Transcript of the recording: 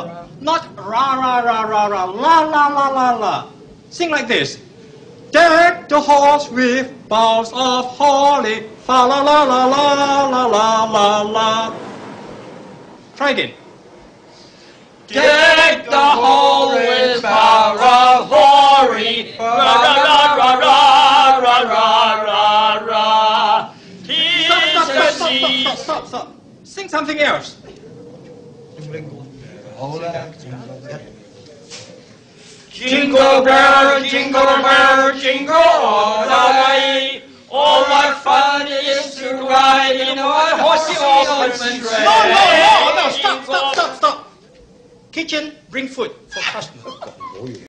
not ra ra ra ra ra la la la la la. Sing like this. Deck the halls with boughs of holly, fa la la la la la la la la. Try again. Deck the hall with boughs of holly, ra ra ra ra ra ra ra ra. Stop. Sing something else. Jingle bell, jingle all the way. All my fun is to ride in a horsey open sleigh. No, stop. Kitchen, bring food for customers.